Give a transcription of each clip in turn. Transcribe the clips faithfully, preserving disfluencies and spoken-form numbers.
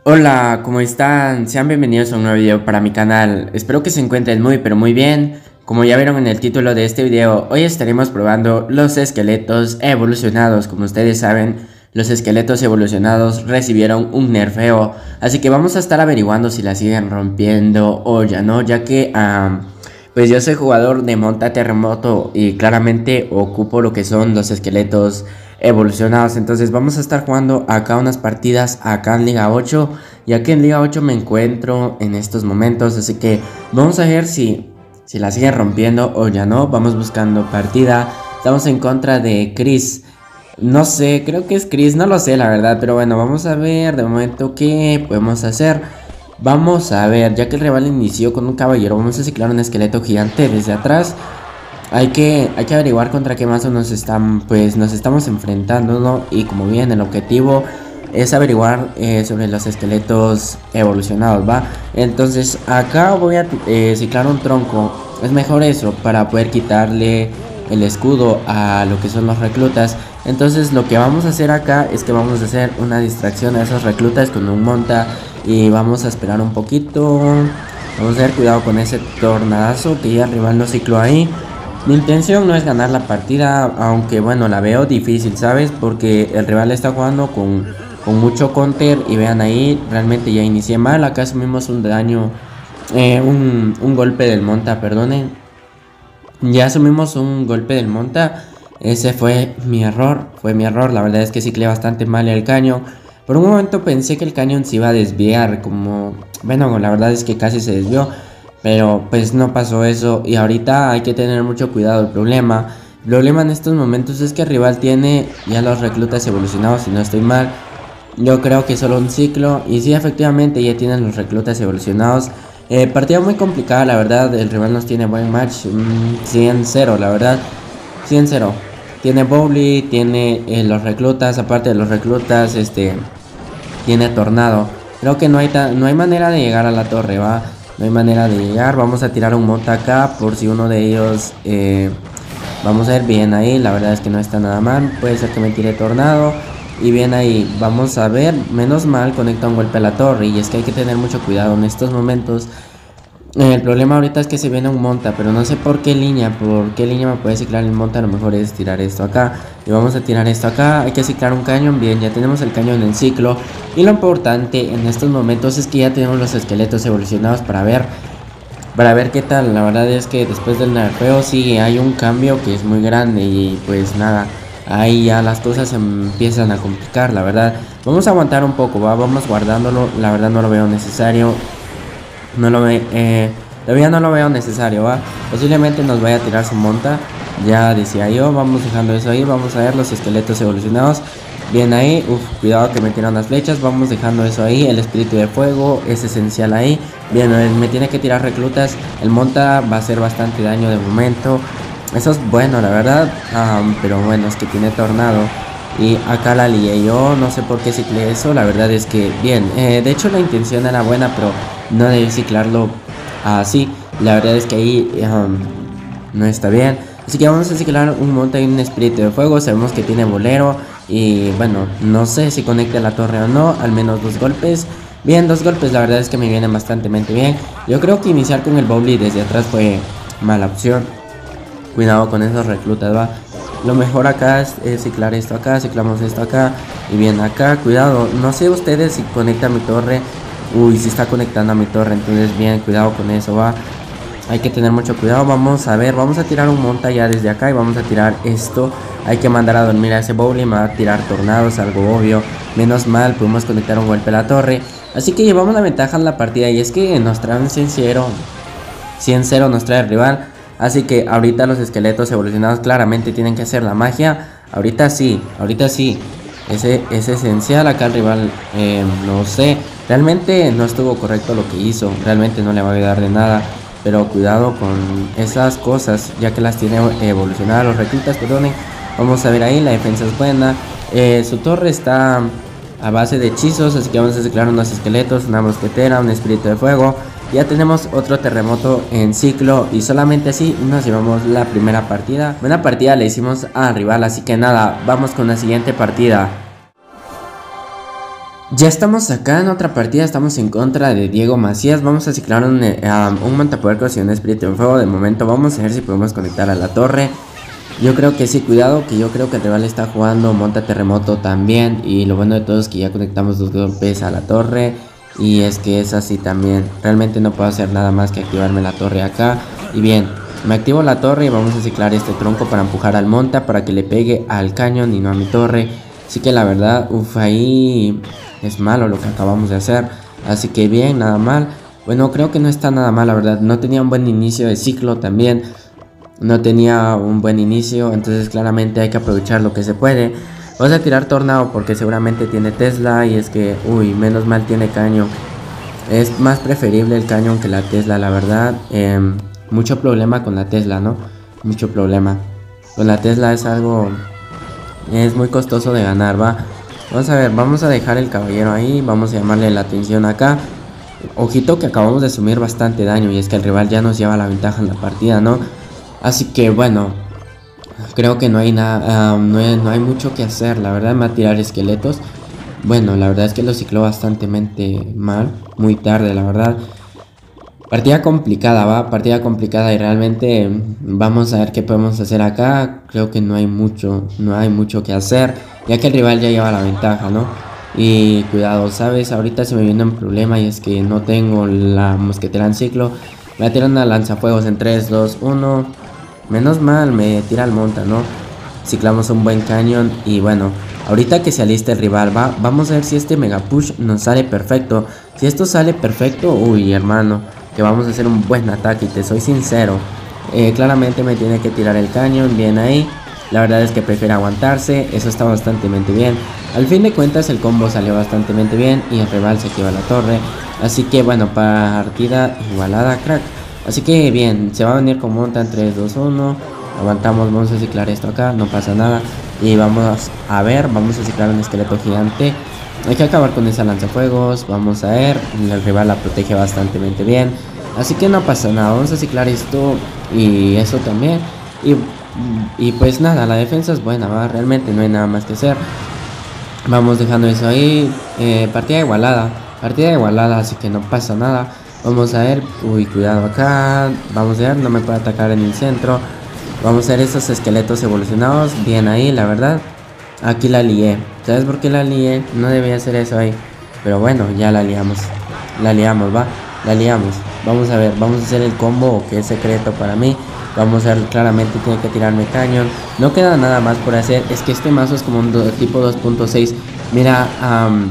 Hola, ¿cómo están? Sean bienvenidos a un nuevo video para mi canal. Espero que se encuentren muy pero muy bien. Como ya vieron en el título de este video, hoy estaremos probando los esqueletos evolucionados. Como ustedes saben, los esqueletos evolucionados recibieron un nerfeo, así que vamos a estar averiguando si la siguen rompiendo o ya no, ya que um, pues yo soy jugador de Monta Terremoto y claramente ocupo lo que son los esqueletos evolucionados. Entonces vamos a estar jugando acá unas partidas acá en Liga ocho, ya que en Liga ocho me encuentro en estos momentos, así que vamos a ver si, si la siguen rompiendo o ya no. Vamos buscando partida. Estamos en contra de Chris. No sé, creo que es Chris, no lo sé la verdad, pero bueno, vamos a ver de momento qué podemos hacer. Vamos a ver, ya que el rival inició con un caballero, vamos a ciclar un esqueleto gigante desde atrás. Hay que, hay que averiguar contra qué mazo nos están, pues nos estamos enfrentando, ¿no? Y como bien, el objetivo es averiguar eh, sobre los esqueletos evolucionados, ¿va? Entonces acá voy a eh, ciclar un tronco. Es mejor eso, para poder quitarle el escudo a lo que son los reclutas. Entonces lo que vamos a hacer acá es que vamos a hacer una distracción a esos reclutas con un monta. Y vamos a esperar un poquito. Vamos a tener cuidado con ese tornadazo que ya el rival lo cicló ahí. Mi intención no es ganar la partida, aunque bueno, la veo difícil, ¿sabes? Porque el rival está jugando con, con mucho counter. Y vean ahí, realmente ya inicié mal. Acá asumimos un daño, eh, un, un golpe del monta, perdonen. Ya asumimos un golpe del monta. Ese fue mi error, fue mi error. La verdad es que ciclé bastante mal el caño. Por un momento pensé que el cañón se iba a desviar, como... Bueno, la verdad es que casi se desvió. Pero pues no pasó eso y ahorita hay que tener mucho cuidado. El problema, el problema en estos momentos es que el rival tiene ya los reclutas evolucionados, si no estoy mal. Yo creo que solo un ciclo y sí, efectivamente ya tienen los reclutas evolucionados. Eh, partida muy complicada, la verdad. El rival nos tiene buen match, mmm, cien cero, la verdad, cien cero. Tiene Bowly, tiene eh, los reclutas, aparte de los reclutas, este, tiene tornado. Creo que no hay, no hay manera de llegar a la torre, va. No hay manera de llegar. Vamos a tirar un monta acá por si uno de ellos... Eh, vamos a ver, bien ahí. La verdad es que no está nada mal. Puede ser que me tire tornado. Y bien ahí. Vamos a ver. Menos mal conecta un golpe a la torre. Y es que hay que tener mucho cuidado en estos momentos. Eh, el problema ahorita es que se viene un monta. Pero no sé por qué línea. Por qué línea me puede ciclar el monta. A lo mejor es tirar esto acá. Y vamos a tirar esto acá. Hay que ciclar un cañón. Bien, ya tenemos el cañón en ciclo. Y lo importante en estos momentos es que ya tenemos los esqueletos evolucionados para ver Para ver qué tal. La verdad es que después del nerfeo sí hay un cambio que es muy grande. Y pues nada, ahí ya las cosas se empiezan a complicar, la verdad. Vamos a aguantar un poco, ¿va? Vamos guardándolo. La verdad no lo veo necesario. No lo veo, eh, todavía no lo veo necesario, ¿va? Posiblemente nos vaya a tirar su monta. Ya decía yo, vamos dejando eso ahí. Vamos a ver los esqueletos evolucionados. Bien ahí, uff, cuidado que me tiran las flechas. Vamos dejando eso ahí, el espíritu de fuego es esencial ahí. Bien, me tiene que tirar reclutas. El monta va a hacer bastante daño de momento. Eso es bueno, la verdad, um, pero bueno, es que tiene tornado. Y acá la lié yo, no sé por qué ciclé eso. La verdad es que bien, eh, de hecho la intención era buena, pero no debí ciclarlo así. La verdad es que ahí um, no está bien. Así que vamos a ciclar un monta y un espíritu de fuego. Sabemos que tiene bolero. Y bueno, no sé si conecte a la torre o no. Al menos dos golpes. Bien, dos golpes, la verdad es que me vienen bastante bien. Yo creo que iniciar con el Bowly desde atrás fue mala opción. Cuidado con esos reclutas, va. Lo mejor acá es, es ciclar esto acá. Ciclamos esto acá. Y bien acá, cuidado. No sé ustedes si conecta a mi torre. Uy, si está conectando a mi torre. Entonces bien, cuidado con eso, va. Hay que tener mucho cuidado. Vamos a ver, vamos a tirar un monta ya desde acá. Y vamos a tirar esto. Hay que mandar a dormir a ese Bowly. Me va a tirar tornados, algo obvio. Menos mal, pudimos conectar un golpe a la torre. Así que llevamos la ventaja en la partida. Y es que nos traen cien cero. cien cero nos trae el rival. Así que ahorita los esqueletos evolucionados claramente tienen que hacer la magia. Ahorita sí, ahorita sí. Ese es esencial. Acá el rival, eh, no sé. Realmente no estuvo correcto lo que hizo. Realmente no le va a ayudar de nada. Pero cuidado con esas cosas, ya que las tiene evolucionadas los reclutas, perdonen. Vamos a ver ahí, la defensa es buena. Eh, su torre está a base de hechizos, así que vamos a ciclar unos esqueletos, una mosquetera, un espíritu de fuego. Ya tenemos otro terremoto en ciclo y solamente así nos llevamos la primera partida. Buena partida le hicimos al rival, así que nada, vamos con la siguiente partida. Ya estamos acá en otra partida, estamos en contra de Diego Macías. Vamos a ciclar un, uh, un montapuercos y un espíritu en fuego. De momento vamos a ver si podemos conectar a la torre. Yo creo que sí, cuidado, que yo creo que el rival está jugando monta terremoto también. Y lo bueno de todo es que ya conectamos dos golpes a la torre. Y es que es así también. Realmente no puedo hacer nada más que activarme la torre acá. Y bien, me activo la torre y vamos a ciclar este tronco para empujar al monta, para que le pegue al cañón y no a mi torre. Así que la verdad, uff, ahí es malo lo que acabamos de hacer. Así que bien, nada mal. Bueno, creo que no está nada mal, la verdad. No tenía un buen inicio de ciclo también. No tenía un buen inicio. Entonces claramente hay que aprovechar lo que se puede. Vamos a tirar tornado porque seguramente tiene Tesla. Y es que, uy, menos mal tiene cañón. Es más preferible el cañón que la Tesla, la verdad. Eh, mucho problema con la Tesla, ¿no? Mucho problema. Con la Tesla es algo... Es muy costoso de ganar, va. Vamos a ver, vamos a dejar el caballero ahí. Vamos a llamarle la atención acá. Ojito que acabamos de asumir bastante daño. Y es que el rival ya nos lleva la ventaja en la partida, ¿no? Así que bueno, creo que no hay nada, uh, no, hay, no hay mucho que hacer. La verdad me va a tirar esqueletos. Bueno, la verdad es que lo cicló bastante mal. Muy tarde, la verdad. Partida complicada, va, partida complicada y realmente vamos a ver qué podemos hacer acá. Creo que no hay mucho, no hay mucho que hacer, ya que el rival ya lleva la ventaja, ¿no? Y cuidado, ¿sabes? Ahorita se me viene un problema y es que no tengo la mosquetera en ciclo. Me tiran a lanzafuegos en tres, dos, uno. Menos mal, me tira al monta, ¿no? Ciclamos un buen cañón y bueno, ahorita que se alista el rival, va, vamos a ver si este mega push nos sale perfecto. Si esto sale perfecto, uy, hermano, que vamos a hacer un buen ataque y te soy sincero, eh, claramente me tiene que tirar el cañón, bien ahí. La verdad es que prefiere aguantarse, eso está bastante bien. Al fin de cuentas el combo salió bastante bien y el rival se activa la torre. Así que bueno, partida igualada, crack. Así que bien, se va a venir con monta en tres, dos, uno. Aguantamos, vamos a ciclar esto acá, no pasa nada. Y vamos a ver, vamos a ciclar un esqueleto gigante. Hay que acabar con esa lanzafuegos, vamos a ver, el rival la protege bastante bien. Así que no pasa nada, vamos a ciclar esto y eso también. Y, y pues nada, la defensa es buena, ¿va? Realmente no hay nada más que hacer. Vamos dejando eso ahí, eh, partida igualada, partida igualada, así que no pasa nada. Vamos a ver, uy, cuidado acá, vamos a ver, no me puede atacar en el centro. Vamos a ver estos esqueletos evolucionados, bien ahí, la verdad. Aquí la lié, ¿sabes por qué la lié? No debía hacer eso ahí, pero bueno, ya la liamos. La liamos, va, la liamos. Vamos a ver, vamos a hacer el combo que es secreto para mí. Vamos a ver, claramente tiene que tirarme cañón. No queda nada más por hacer, es que este mazo es como un do, tipo dos punto seis. Mira, um,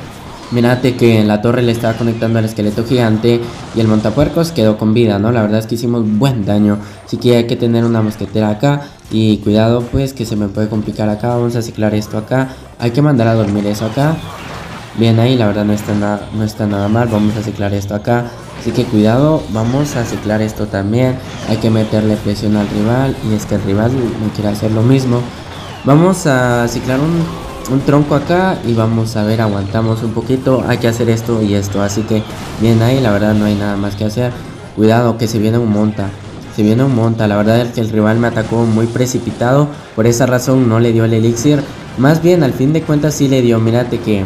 mirate que en la torre le estaba conectando al esqueleto gigante y el montapuercos quedó con vida, ¿no? La verdad es que hicimos buen daño, así que hay que tener una mosquetera acá. Y cuidado pues que se me puede complicar acá, vamos a ciclar esto acá. Hay que mandar a dormir eso acá. Bien ahí, la verdad no está, nada, no está nada mal, vamos a ciclar esto acá. Así que cuidado, vamos a ciclar esto también. Hay que meterle presión al rival y es que el rival no quiere hacer lo mismo. Vamos a ciclar un... un tronco acá y vamos a ver, aguantamos un poquito, hay que hacer esto y esto, así que bien ahí, la verdad no hay nada más que hacer. Cuidado que se viene un monta, se viene un monta, la verdad es que el rival me atacó muy precipitado, por esa razón no le dio el elixir, más bien al fin de cuentas sí le dio. Mírate que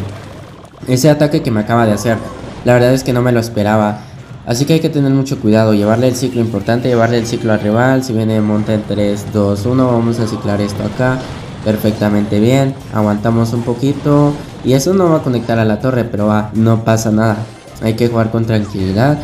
ese ataque que me acaba de hacer, la verdad es que no me lo esperaba, así que hay que tener mucho cuidado, llevarle el ciclo importante, llevarle el ciclo al rival. Si viene monta en tres, dos, uno, vamos a ciclar esto acá. Perfectamente bien, aguantamos un poquito y eso no va a conectar a la torre, pero va, no pasa nada, hay que jugar con tranquilidad.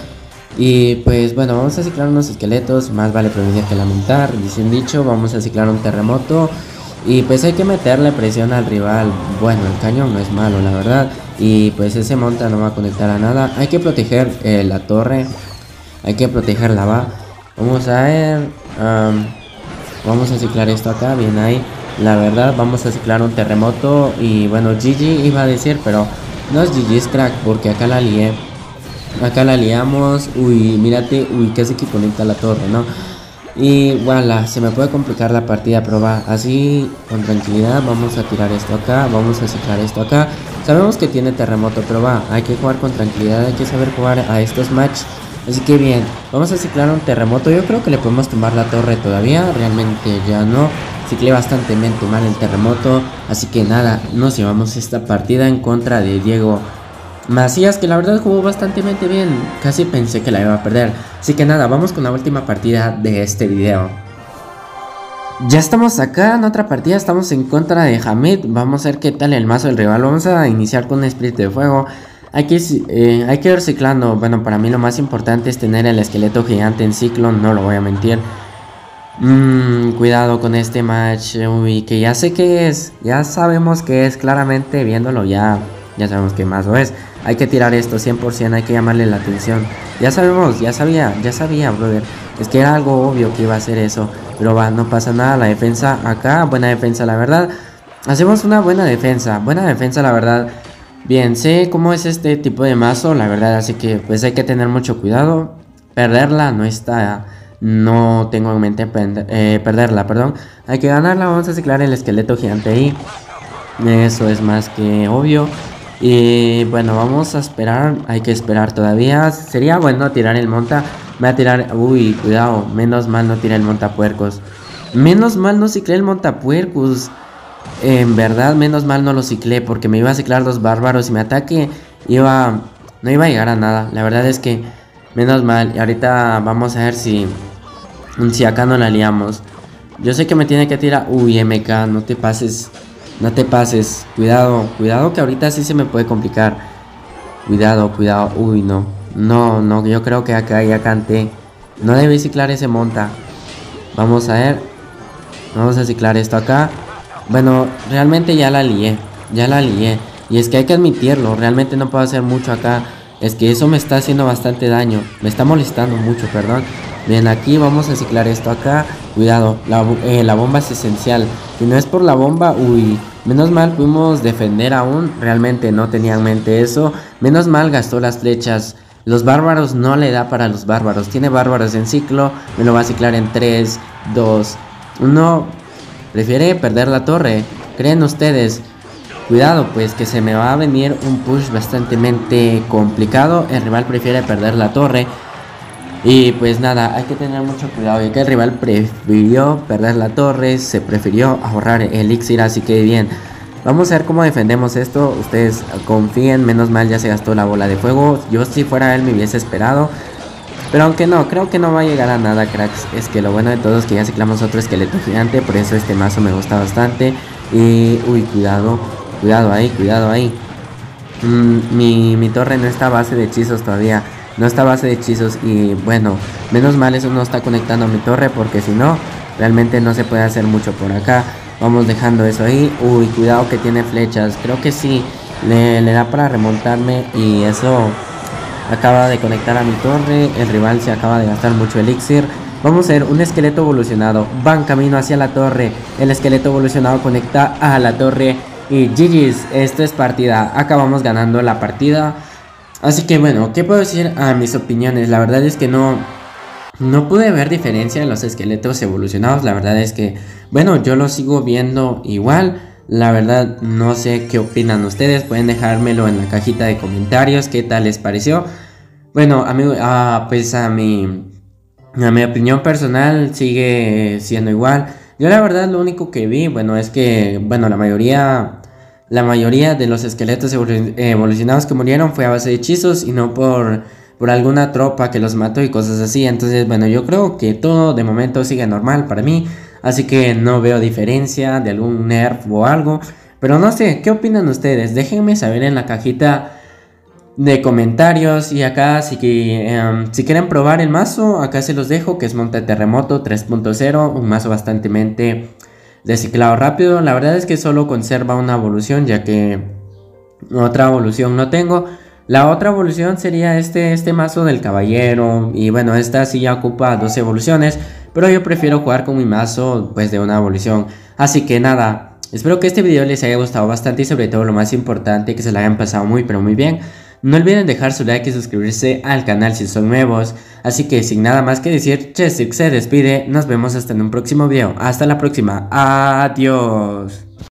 Y pues bueno, vamos a ciclar unos esqueletos, más vale prevenir que lamentar, dice un dicho. Vamos a ciclar un terremoto y pues hay que meterle presión al rival. Bueno, el cañón no es malo, la verdad, y pues ese monta no va a conectar a nada. Hay que proteger eh, la torre, hay que protegerla, va. Vamos a ver, um, vamos a ciclar esto acá, bien ahí. La verdad, vamos a ciclar un terremoto y bueno, G G iba a decir, pero no es G G, es crack, porque acá la lié. Acá la liamos, uy, mírate, uy, casi que conecta la torre, ¿no? Y voilà, se me puede complicar la partida, pero va, así, con tranquilidad, vamos a tirar esto acá, vamos a ciclar esto acá. Sabemos que tiene terremoto, pero va, hay que jugar con tranquilidad, hay que saber jugar a estos matches. Así que bien, vamos a ciclar un terremoto. Yo creo que le podemos tomar la torre todavía, realmente ya no. ciclé bastante mal el terremoto. Así que nada, nos llevamos esta partida en contra de Diego Macías, que la verdad jugó bastante bien. Casi pensé que la iba a perder. Así que nada, vamos con la última partida de este video. Ya estamos acá en otra partida, estamos en contra de Hamid. Vamos a ver qué tal el mazo del rival. Vamos a iniciar con un espíritu de fuego. Hay que, eh, hay que ir ciclando. Bueno, para mí lo más importante es tener el esqueleto gigante en ciclo, no lo voy a mentir. Mm, cuidado con este match. Uy, que ya sé qué es. Ya sabemos que es, claramente viéndolo ya, ya sabemos qué mazo es. Hay que tirar esto cien por ciento, hay que llamarle la atención. Ya sabemos, ya sabía, ya sabía, brother. Es que era algo obvio que iba a hacer eso. Pero va, no pasa nada, la defensa acá, buena defensa la verdad. Hacemos una buena defensa, buena defensa la verdad. Bien, sé cómo es este tipo de mazo, la verdad, así que pues hay que tener mucho cuidado. Perderla no está, no tengo en mente eh, perderla, perdón. Hay que ganarla, vamos a ciclar el esqueleto gigante ahí. Eso es más que obvio. Y bueno, vamos a esperar, hay que esperar todavía. Sería bueno tirar el monta. Me va a tirar, uy, cuidado, menos mal no tiré el montapuercos. Menos mal no ciclé el montapuercos. En verdad, menos mal no lo ciclé, porque me iba a ciclar dos bárbaros y mi ataque iba, no iba a llegar a nada. La verdad es que, menos mal. Y ahorita vamos a ver si, si acá no la liamos. Yo sé que me tiene que tirar, uy, M K, no te pases. No te pases, cuidado, cuidado que ahorita sí se me puede complicar. Cuidado, cuidado, uy no. No, no, yo creo que acá ya canté. No debí ciclar ese monta. Vamos a ver. Vamos a ciclar esto acá. Bueno, realmente ya la lié. Ya la lié. Y es que hay que admitirlo, realmente no puedo hacer mucho acá. Es que eso me está haciendo bastante daño. Me está molestando mucho, perdón. Bien, aquí vamos a ciclar esto acá. Cuidado, la, eh, la bomba es esencial. Si no es por la bomba, uy, menos mal pudimos defender aún. Realmente no tenía en mente eso. Menos mal gastó las flechas. Los bárbaros no le da para los bárbaros. Tiene bárbaros en ciclo. Me lo va a ciclar en tres, dos, uno. Prefiere perder la torre. ¿Creen ustedes? Cuidado, pues que se me va a venir un push bastante complicado. El rival prefiere perder la torre. Y pues nada, hay que tener mucho cuidado, ya que el rival prefirió perder la torre, se prefirió ahorrar el elixir, así que bien. Vamos a ver cómo defendemos esto, ustedes confíen, menos mal ya se gastó la bola de fuego. Yo si fuera él me hubiese esperado, pero aunque no, creo que no va a llegar a nada, cracks. Es que lo bueno de todo es que ya ciclamos otro esqueleto gigante, por eso este mazo me gusta bastante. Y, uy, cuidado, cuidado ahí, cuidado ahí. Mm, mi, mi torre no está a base de hechizos todavía. No está a base de hechizos y bueno, menos mal eso no está conectando a mi torre, porque si no, realmente no se puede hacer mucho por acá. Vamos dejando eso ahí. Uy, cuidado que tiene flechas. Creo que sí, le, le da para remontarme y eso acaba de conectar a mi torre. El rival se acaba de gastar mucho elixir. Vamos a ver un esqueleto evolucionado. Van camino hacia la torre. El esqueleto evolucionado conecta a la torre. Y G G's, esto es partida. Acabamos ganando la partida. Así que bueno, ¿qué puedo decir a mis opiniones? La verdad es que no, no pude ver diferencia en los esqueletos evolucionados. La verdad es que, bueno, yo lo sigo viendo igual. La verdad no sé qué opinan ustedes. Pueden dejármelo en la cajita de comentarios. ¿Qué tal les pareció? Bueno, a mí, ah, pues a mi, a mi opinión personal sigue siendo igual. Yo la verdad lo único que vi, bueno, es que, bueno, la mayoría... La mayoría de los esqueletos evolucionados que murieron fue a base de hechizos y no por, por alguna tropa que los mató y cosas así. Entonces, bueno, yo creo que todo de momento sigue normal para mí. Así que no veo diferencia de algún nerf o algo. Pero no sé, ¿qué opinan ustedes? Déjenme saber en la cajita de comentarios. Y acá si, um, si quieren probar el mazo, acá se los dejo, que es Monte Terremoto tres punto cero. Un mazo bastante de ciclado rápido. La verdad es que solo conserva una evolución, ya que otra evolución no tengo. La otra evolución sería este, este mazo del caballero. Y bueno, esta sí ya ocupa dos evoluciones, pero yo prefiero jugar con mi mazo pues de una evolución. Así que nada, espero que este video les haya gustado bastante y sobre todo lo más importante, que se la hayan pasado muy pero muy bien. No olviden dejar su like y suscribirse al canal si son nuevos. Así que sin nada más que decir, Chessix se despide. Nos vemos hasta en un próximo video. Hasta la próxima. Adiós.